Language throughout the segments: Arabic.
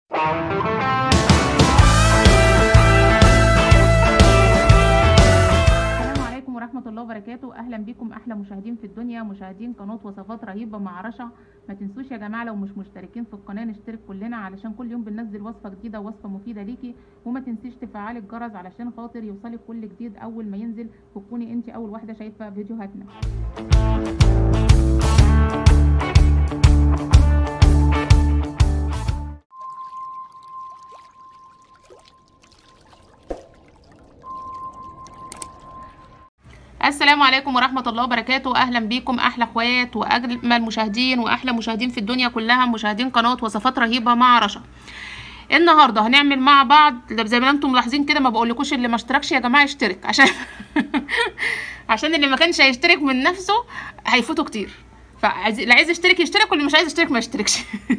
ورحمة الله وبركاته. اهلا بكم احلى مشاهدين في الدنيا، مشاهدين قناه وصفات رهيبه مع رشا. ما تنسوش يا جماعه لو مش مشتركين في القناه نشترك كلنا علشان كل يوم بننزل وصفه جديده ووصفه مفيده ليكي، وما تنسيش تفعلي الجرس علشان خاطر يوصلك كل جديد اول ما ينزل وتكوني انت اول واحده شايفه فيديوهاتنا. السلام عليكم ورحمة الله وبركاته. أهلا بيكم أحلى أخوات وأجمل مشاهدين وأحلى مشاهدين في الدنيا كلها، مشاهدين قناة وصفات رهيبة مع رشا. النهاردة هنعمل مع بعض زي ما انتم ملاحظين كده، ما بقولكوش اللي ما اشتركش يا جماعة يشترك عشان عشان اللي ما كانش هيشترك من نفسه هيفوته كتير. اللي عايز يشترك يشترك واللي مش عايز يشترك ما يشتركش.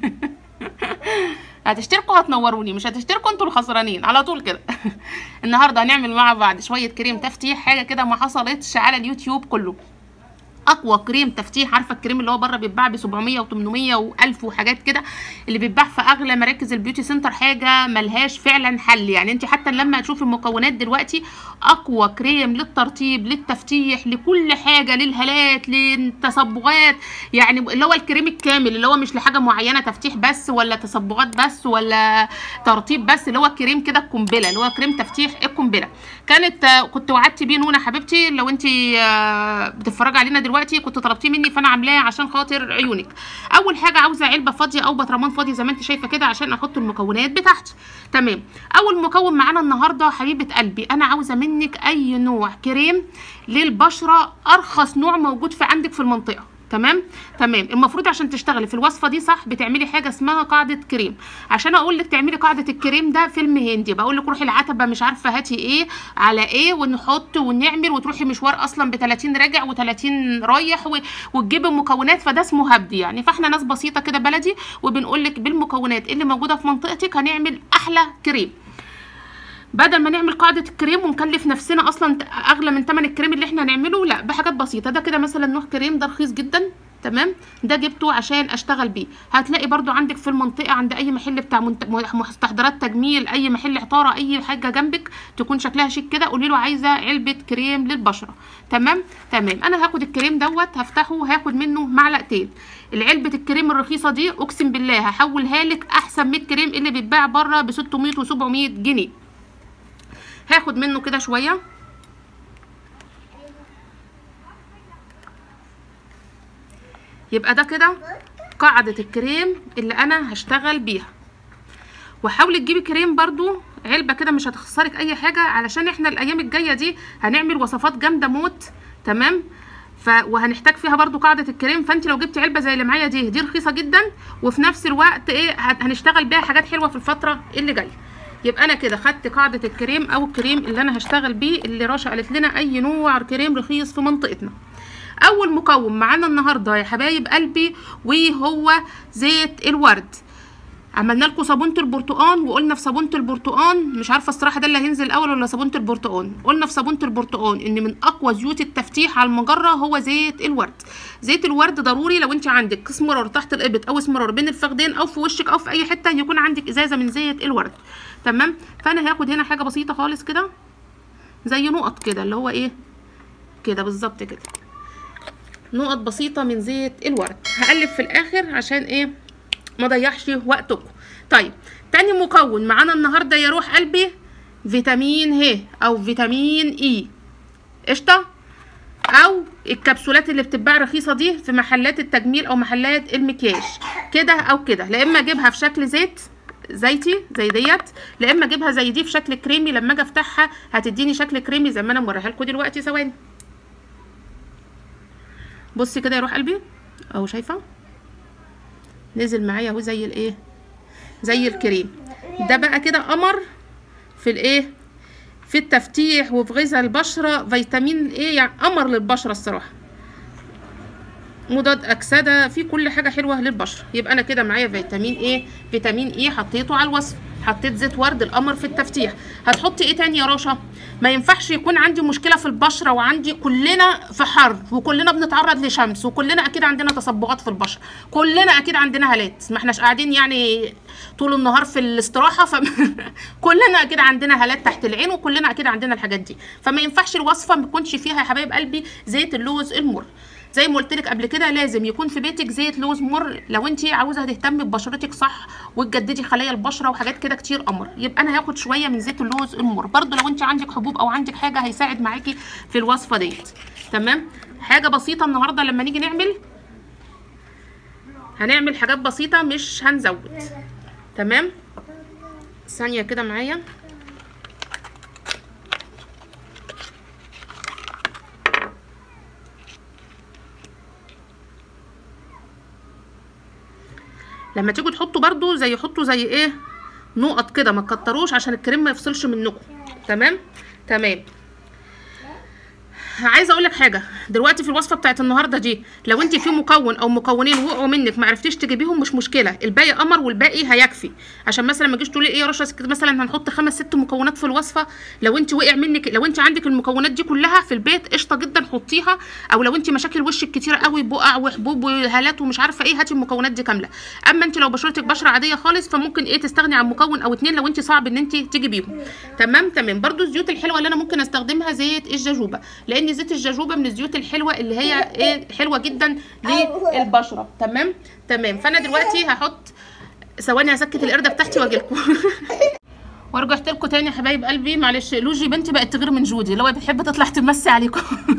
هتشتركوا هتنوروني، مش هتشتركوا انتوا الخسرانين على طول كده. النهارده هنعمل مع بعض شويه كريم تفتيح، حاجه كده ما حصلتش على اليوتيوب كله. اقوى كريم تفتيح، عارفه الكريم اللي هو بره بيتباع ب 700 و800 و1000 وحاجات كده، اللي بيتباع في اغلى مراكز البيوتي سنتر، حاجه ملهاش فعلا حل. يعني انت حتى لما تشوفي المكونات دلوقتي، اقوى كريم للترطيب للتفتيح لكل حاجه، للهالات للتصبغات، يعني اللي هو الكريم الكامل اللي هو مش لحاجه معينه، تفتيح بس ولا تصبغات بس ولا ترطيب بس، اللي هو كريم كده القنبله، اللي هو كريم تفتيح القنبله. كنت وعدت بيه نونه حبيبتي، لو انت بتتفرجي علينا دلوقتي كنت طلبتيه مني، فانا عاملاه عشان خاطر عيونك. اول حاجه عاوزه علبه فاضيه او برطمان فاضي زي ما انت شايفه كده عشان احط المكونات بتاعتي. تمام. اول مكون معانا النهارده حبيبه قلبي، انا عاوزه منك اي نوع كريم للبشره، ارخص نوع موجود في عندك في المنطقه. تمام. المفروض عشان تشتغلي في الوصفه دي صح بتعملي حاجه اسمها قاعده كريم. عشان اقول لك تعملي قاعده الكريم ده فيلم هندي، بقول لك روحي العتبه مش عارفه هاتي ايه على ايه ونحط ونعمل، وتروحي مشوار اصلا ب 30 راجع و30 رايح وتجيبي المكونات، فده اسمه هبد يعني. فاحنا ناس بسيطه كده بلدي، وبنقول لك بالمكونات اللي موجوده في منطقتك هنعمل احلى كريم، بدل ما نعمل قاعده الكريم ونكلف نفسنا اصلا اغلى من ثمن الكريم اللي احنا هنعمله. لا، بحاجات بسيطه. ده كده مثلا نوع كريم ده رخيص جدا. تمام. ده جبته عشان اشتغل بيه. هتلاقي برضو عندك في المنطقه عند اي محل بتاع مستحضرات تجميل، اي محل عطاره، اي حاجه جنبك تكون شكلها شيك كده، قولي له عايزه علبه كريم للبشره. تمام. انا هاخد الكريم دوت هفتحه، هاخد منه معلقتين. العلبه الكريم الرخيصه دي اقسم بالله هحولها لك احسن 100 كريم اللي بيتباع بره ب 600 و700 جنيه. هاخد منه كده شويه، يبقى ده كده قاعده الكريم اللي انا هشتغل بيها. وحاولي تجيبي كريم برضو علبه كده مش هتخسرك اي حاجه، علشان احنا الايام الجايه دي هنعمل وصفات جامده موت. تمام. وهنحتاج فيها برضو قاعده الكريم، فانت لو جبتي علبه زي اللي معايا دي رخيصه جدا، وفي نفس الوقت هنشتغل بيها حاجات حلوه في الفتره اللي جايه. يبقى انا كده خدت قاعده الكريم او الكريم اللي انا هشتغل بيه، اللي رشا قالت لنا اي نوع كريم رخيص في منطقتنا. اول مكون معانا النهارده يا حبايب قلبي وهو زيت الورد. عملنا لكم صابونه البرتقال، وقلنا في صابونه البرتقال، مش عارفه الصراحه ده اللي هينزل الاول ولا صابونه البرتقال، قلنا في صابونه البرتقال ان من اقوى زيوت التفتيح على المجره هو زيت الورد. زيت الورد ضروري لو انت عندك اسمرار تحت الابط او اسمرار بين الفخدين او في وشك او في اي حته يكون عندك ازازه من زيت الورد. تمام. فانا هاخد هنا حاجه بسيطه خالص كده زي نقط كده، اللي هو ايه كده بالظبط كده، نقط بسيطه من زيت الورد. هقلب في الاخر عشان ايه ما ضيعش وقتكم. طيب، تاني مكون معانا النهارده يا روح قلبي فيتامين ه او فيتامين اي قشطه، او الكبسولات اللي بتتباع رخيصه دي في محلات التجميل او محلات المكياج كده او كده. لا اما اجيبها في شكل زيتي زي ديت، لا اما اجيبها زي دي في شكل كريمي، لما اجي افتحها هتديني شكل كريمي زي ما انا موريها لكم دلوقتي. ثواني، بصي كده يا روح قلبي اهو، شايفه نزل معايا اهو زي الايه، زي الكريم. ده بقى كده قمر في الايه، في التفتيح وفي غذاء البشره، فيتامين ايه يعني، قمر للبشره الصراحه. مضاد اكسده، في كل حاجه حلوه للبشره. يبقى انا كده معايا فيتامين ايه، فيتامين ايه حطيته على الوصفه. حطيت زيت ورد القمر في التفتيح. هتحطي ايه تاني يا رشا؟ ما ينفعش يكون عندي مشكله في البشره، وعندي كلنا في حر وكلنا بنتعرض لشمس وكلنا اكيد عندنا تصبغات في البشره، كلنا اكيد عندنا هالات، ما احناش قاعدين يعني طول النهار في الاستراحه كلنا اكيد عندنا هالات تحت العين وكلنا اكيد عندنا الحاجات دي. فما ينفعش الوصفه ما يكونش فيها يا حبايب قلبي زيت اللوز المر. زي ما قلت لك قبل كده لازم يكون في بيتك زيت لوز مر لو انت عاوزه تهتمي ببشرتك صح وتجددي خلايا البشره وحاجات كده كتير قمر. يبقى انا هاخد شويه من زيت اللوز المر. برده لو انت عندك حبوب او عندك حاجه هيساعد معاكي في الوصفه ديت. تمام، حاجه بسيطه النهارده لما نيجي هنعمل حاجات بسيطه مش هنزود. تمام، ثانيه كده معايا. لما تيجوا تحطوا برضو حطوا زي ايه نقط كده، ما تكتروش عشان الكريم ما يفصلش منكم. تمام. عايزه اقول لك حاجه دلوقتي في الوصفه بتاعت النهارده دي، لو انت في مكون او مكونين وقعوا منك ما عرفتيش تجيبيهم مش مشكله، الباقي قمر والباقي هيكفي. عشان مثلا ما تجيش تقولي ايه يا رشا مثلا هنحط 5 6 مكونات في الوصفه، لو انت وقع منك، لو انت عندك المكونات دي كلها في البيت قشطه جدا حطيها. او لو انت مشاكل وشك كتيره قوي، بقع وحبوب وهالات ومش عارفه ايه، هاتي المكونات دي كامله. اما انت لو بشرتك بشره عاديه خالص فممكن ايه تستغني عن مكون او 2 لو انت صعب ان انت تجيبيهم. تمام. برده الزيوت الحلوه اللي انا ممكن استخدمها زيت الجاجوبا، لان زيت الجاجوبا من الزيوت الحلوه اللي هي ايه حلوه جدا للبشره. تمام. فانا دلوقتي هحط، ثواني هسكت القرده بتاعتي واجي لكم ورجعت لكم تاني يا حبايب قلبي. معلش لوجي بنتي بقت تغير من جودي اللي هو بتحب تطلع تمسي عليكم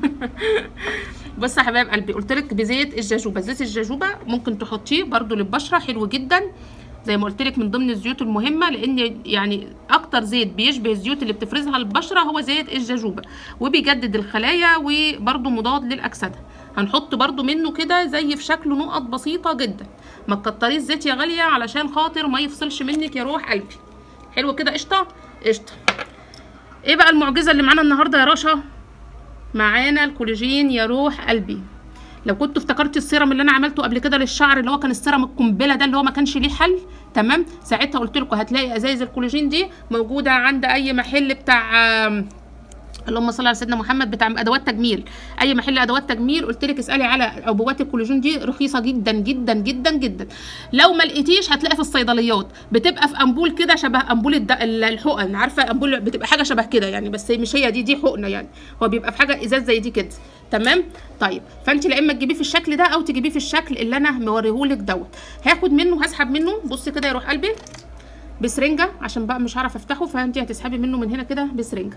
بص يا حبايب قلبي، قلت لك بزيت الجاجوبا. زيت الجاجوبا ممكن تحطيه برده للبشره، حلو جدا زي ما قلت لك من ضمن الزيوت المهمه، لان يعني اكتر زيت بيشبه الزيوت اللي بتفرزها البشره هو زيت الجاجوبا، وبيجدد الخلايا وبرده مضاد للاكسده. هنحط برده منه كده زي في شكله نقط بسيطه جدا. ما تكتريش زيت يا غاليه علشان خاطر ما يفصلش منك يا روح قلبي. حلو كده، قشطه. ايه بقى المعجزه اللي معانا النهارده يا رشا؟ معانا الكولاجين يا روح قلبي. لو كنت افتكرت السيرم اللي انا عملته قبل كده للشعر اللي هو كان السيرم القنبله ده اللي هو ما كانش ليه حل، تمام، ساعتها قلت لكم هتلاقي ازايز الكولاجين دي موجوده عند اي محل بتاع اللهم صل على سيدنا محمد بتاع ادوات تجميل، اي محل ادوات تجميل قلت لك اسالي على عبوات الكولاجين دي، رخيصه جدا جدا جدا جدا. لو ما لقيتيش هتلاقي في الصيدليات بتبقى في امبول كده شبه امبول الحقن، عارفه امبول بتبقى حاجه شبه كده يعني، بس مش هي دي حقنه يعني، هو بيبقى في حاجه ازاز زي دي كده. تمام. طيب فانت لا اما تجيبيه في الشكل ده او تجيبيه في الشكل اللي انا موريهولك دوت. هاخد منه، هسحب منه، بص كده يا روح قلبي بسرنجه عشان بقى مش هعرف افتحه، فانت هتسحبي منه من هنا كده بسرنجه.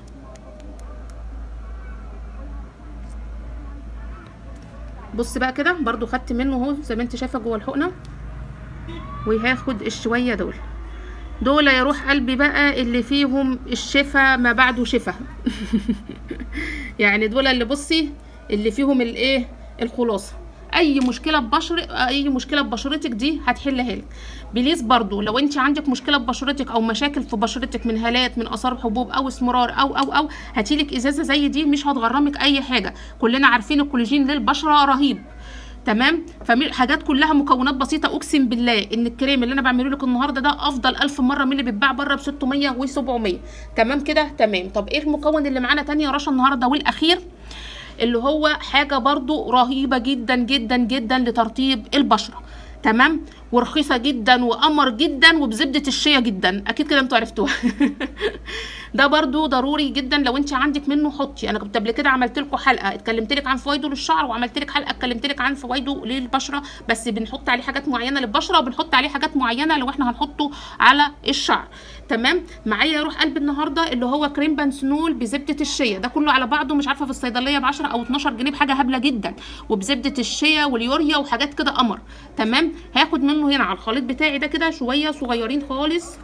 بص بقى كده برضو خدت منه اهو زي ما انت شايفه جوه الحقنه، وهاخد الشويه دول يا روح قلبي بقى اللي فيهم الشفا ما بعده شفا يعني دول اللي بصي اللي فيهم الايه الخلاصه. اي مشكله ببشرتك دي هتحلها لك. بليز برضو لو انت عندك مشكله ببشرتك او مشاكل في بشرتك من هالات، من اثار حبوب او اسمرار او هاتيلك ازازه زي دي مش هتغرمك اي حاجه. كلنا عارفين الكولاجين للبشره رهيب. تمام. فحاجات كلها مكونات بسيطه، اقسم بالله ان الكريم اللي انا بعمله لك النهارده ده افضل 1000 مره من اللي بيتباع بره ب 600 و 700. تمام كده. تمام. طب ايه المكون اللي معانا تاني يا رشا النهارده والاخير، اللي هو حاجه برضو رهيبه جدا جدا جدا لترطيب البشره. تمام. ورخيصه جدا وقمر جدا وبزبده الشيا جدا، اكيد كده انتوا عرفتوها ده برضو ضروري جدا لو انت عندك منه حطي. انا كنت قبل كده عملت لكم حلقه اتكلمت لك عن فوائده للشعر، وعملت لك حلقه اتكلمت لك عن فوائده للبشره، بس بنحط عليه حاجات معينه للبشره وبنحط عليه حاجات معينه لو احنا هنحطه على الشعر. تمام. معايا يا روح قلبي النهارده اللي هو كريم بنسنول بزبده الشيا، ده كله على بعضه مش عارفه في الصيدليه ب 10 او 12 جنيه بحاجه هبله جدا، وبزبده الشيا واليوريا وحاجات كده قمر. تمام. هاخد منه هنا على الخليط بتاعي ده كده شويه صغيرين خالص،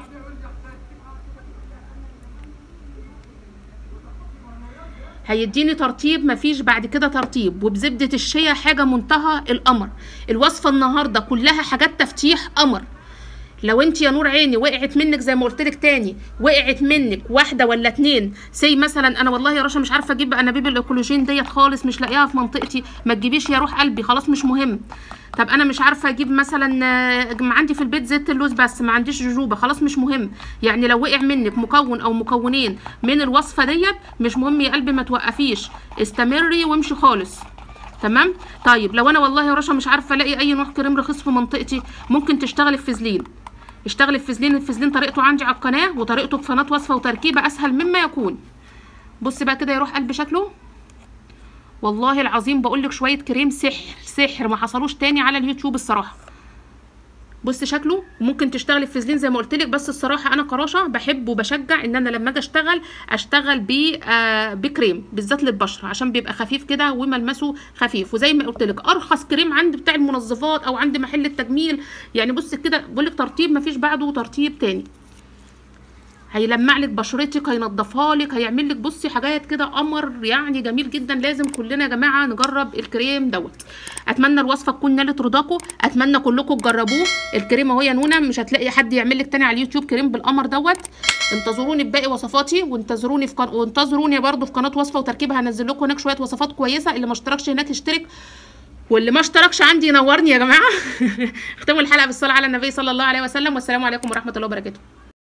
هيديني ترطيب مفيش بعد كده ترطيب، وبزبده الشيا حاجه منتهى القمر. الوصفه النهارده كلها حاجات تفتيح قمر. لو انت يا نور عيني وقعت منك زي ما قلت لك تاني، وقعت منك واحده ولا اتنين، سي مثلا انا والله يا رشا مش عارفه اجيب انابيب الايكولوجين ديت خالص، مش لاقيها في منطقتي، ما تجيبيش يا روح قلبي، خلاص مش مهم. طب انا مش عارفه اجيب مثلا عندي في البيت زيت اللوز بس ما عنديش جوجوبا، خلاص مش مهم. يعني لو وقع منك مكون او مكونين من الوصفه ديت مش مهم يا قلبي، ما توقفيش، استمري وامشي خالص. تمام. طيب لو انا والله يا رشا مش عارفه الاقي اي نوع كريم رخيص في منطقتي، ممكن تشتغلي في فازلين. اشتغلي في فازلين، الفازلين طريقته عندي على القناه، وطريقته في قناه وصفه وتركيبه اسهل مما يكون. بص بقى كده يروح قلب شكله، والله العظيم بقول لك شويه كريم سحر سحر ما حصلوش تاني على اليوتيوب الصراحه. بص شكله. ممكن تشتغلي في فازلين زي ما قلت لك، بس الصراحه انا كرشه بحب وبشجع ان انا لما اجي اشتغل بكريم بالذات للبشره، عشان بيبقى خفيف كده وملمسه خفيف. وزي ما قلت لك ارخص كريم عند بتاع المنظفات او عند محل التجميل. يعني بص كده بقول لك ترطيب مفيش بعده ترطيب تاني، هيلمع لك بشرتك، هينضفها لك، هيعمل لك بصي حاجات كده قمر، يعني جميل جدا. لازم كلنا يا جماعه نجرب الكريم دوت. اتمنى الوصفه تكون نالت رضاكم، اتمنى كلكم تجربوه. الكريم اهو يا نونا، مش هتلاقي حد يعمل لك تاني على اليوتيوب كريم بالقمر دوت. انتظروني بباقي وصفاتي، وانتظروني برده في قناه وصفه وتركيبه، هنزل لكم هناك شويه وصفات كويسه. اللي ما اشتركش هناك يشترك، واللي ما اشتركش عندي ينورني يا جماعه. اختموا الحلقه بالصلاه على النبي صلى الله عليه وسلم، والسلام عليكم ورحمه الله وبركاته.